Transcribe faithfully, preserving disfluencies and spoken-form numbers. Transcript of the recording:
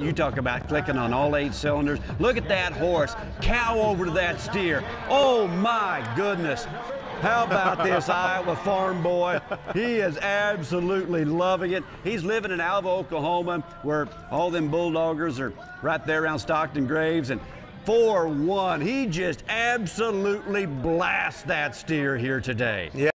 you talk about clicking on all eight cylinders. Look at that horse, cow over to that steer. Oh my goodness. How about this Iowa farm boy? He is absolutely loving it. He's living in Alva, Oklahoma, where all them bulldoggers are right there around Stockton Graves, and four one, he just absolutely blasts that steer here today. Yeah.